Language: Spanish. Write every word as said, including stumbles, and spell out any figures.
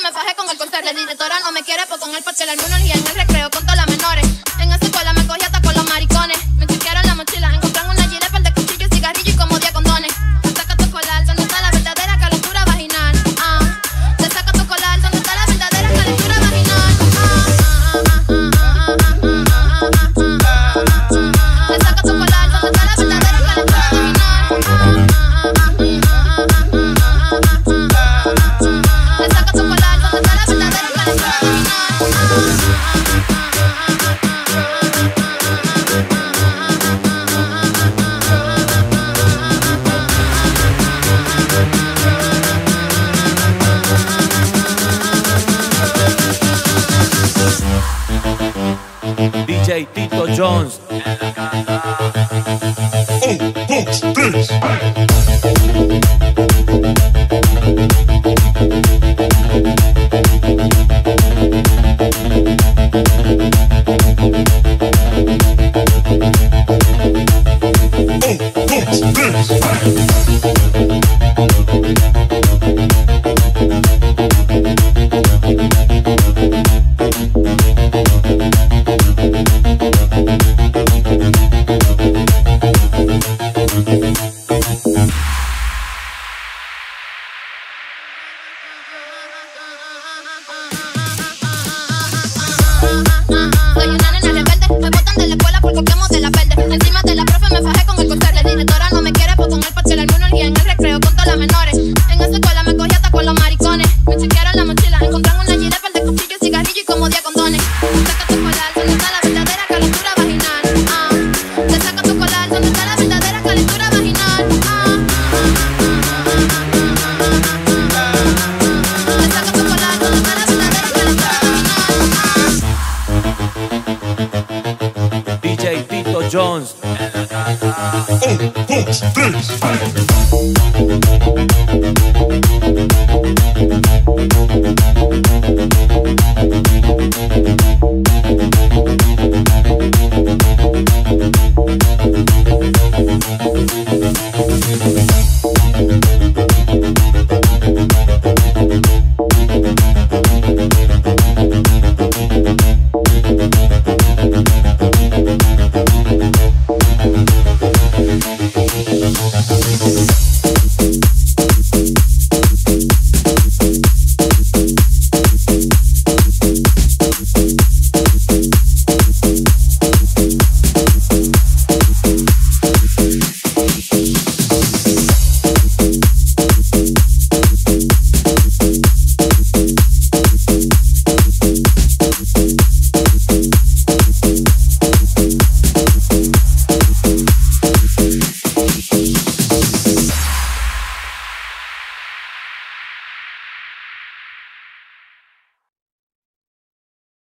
me fajé con el corte. La directora no me quiere pues con el parche el almuerzo y en el recreo con todas las menores. En esa escuela me cogí hasta con los maricones. Me chequearon la mochila, encontraron una gilet, par de cuchillos, cigarrillo y como diez condones. Te saca tu colar, donde está la verdadera calentura vaginal. Ah, te saca tu colar, donde está la verdadera calentura vaginal. Te saca tu colar, donde está la verdadera calentura vaginal. Te saca tu colar, donde está la verdadera calentura D J Tito Jones. Un, dos, tres. Soy una nena rebelde, me botan de la escuela por copiamos de la verde. Encima de la profe me fajé con el corte. La directora no me quiere pues con el parche el almuerzo y en el recreo con todas las menores. En esa escuela me cogí hasta con los maricones. Me chequearon la mochila, encontraron una gilet, par de cuchillos, cigarrillo y como diez condones. Te saca tu colar, donde está la verdadera calentura vaginal. Ah, te saca tu colar, donde está la verdadera calentura vaginal. Ah, te saca tu colar, donde está la verdadera calentura vaginal. D J Tito Jones. Un, dos, tres.